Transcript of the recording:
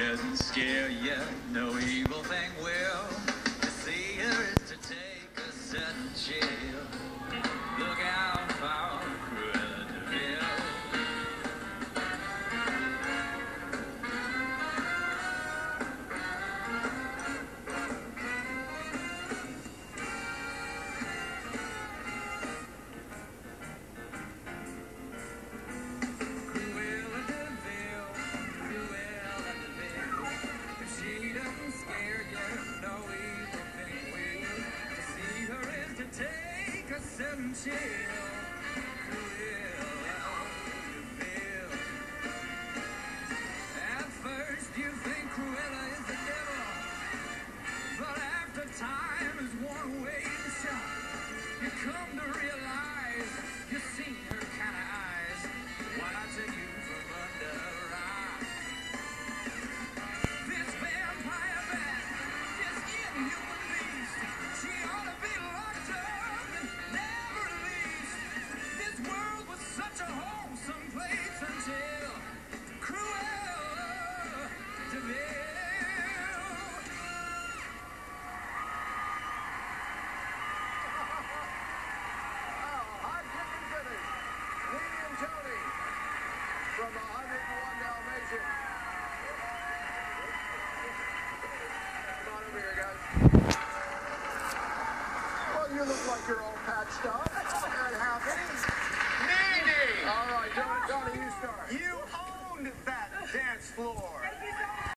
doesn't scare you, no evil thing will. To see her is to take a sudden chill. Look out for Cruella Deville. Take a sudden chill, Cruella Deville. At first you think Cruella is the devil, but after time is one way to shot, you come to realize you've seen her kind of eyes watching you from under a rock. This vampire bat, this inhuman beast, she ought to be locked up. Such a wholesome place until Cruella Deville. Hi, chicken fitters. Nenie and Tony from 101 Dalmatians. Come on over here, guys. Well, you look like you're all patched up and happy. All right, Tony, you start. You owned that dance floor.